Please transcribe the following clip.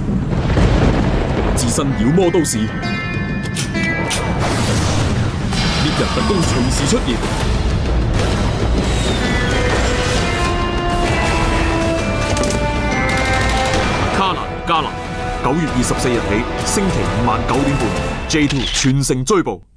置身妖魔都市，獵人特工隨時出現。卡蘭加蘭，9月24日起，星期5晚9點半 ，J2 全城追捕。